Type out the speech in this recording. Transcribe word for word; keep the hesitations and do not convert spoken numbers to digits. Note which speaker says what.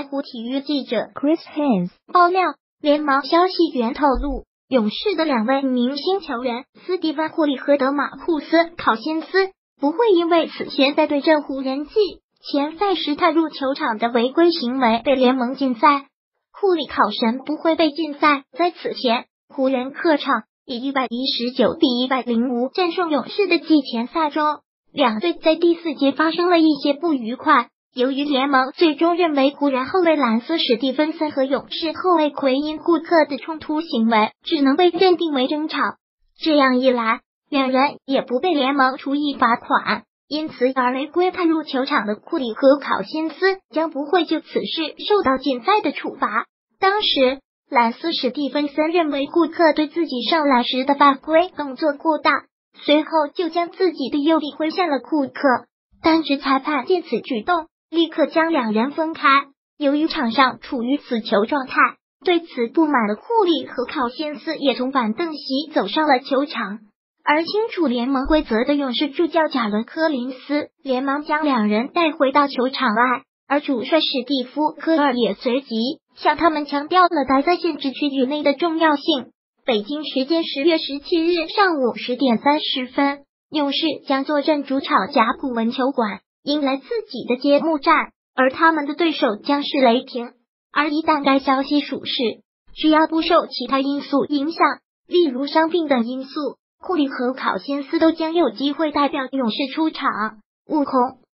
Speaker 1: 湖体育记者 Chris Haynes 爆料，联盟消息源透露，勇士的两位明星球员斯蒂芬·库里和德马库斯·考辛斯不会因为此前在对阵湖人季前赛时踏入球场的违规行为被联盟禁赛。库里考神不会被禁赛，在此前湖人客场以一百一十九比一百零五战胜勇士的季前赛中，两队在第四节发生了一些不愉快。由于联盟最终认为湖人后卫兰斯·史蒂芬森和勇士后卫奎因·库克的冲突行为只能被认定为争吵，这样一来，两人也不被联盟处以罚款，因此而违规踏入球场的库里和考辛斯将不会就此事受到禁赛的处罚。当时兰斯·史蒂芬森认为库克对自己上篮时的犯规动作过大，随后就将自己的右臂挥向了库克，但是裁判见此举动，立刻将两人分开。由于场上处于死球状态，对此不满的库里和考辛斯也从板凳席走上了球场。而清楚联盟规则的勇士助教贾伦·科林斯连忙将两人带回到球场外，而主帅史蒂夫·科尔也随即向他们强调了待在限制区域内的重要性。北京时间十月十七日上午十点三十分，勇士将坐镇主场甲骨文球馆，迎来自己的揭幕战，而他们的对手将是雷霆。而一旦该消息属实，只要不受其他因素影响，例如伤病等因素，库里和考辛斯都将有机会代表勇士出场。悟空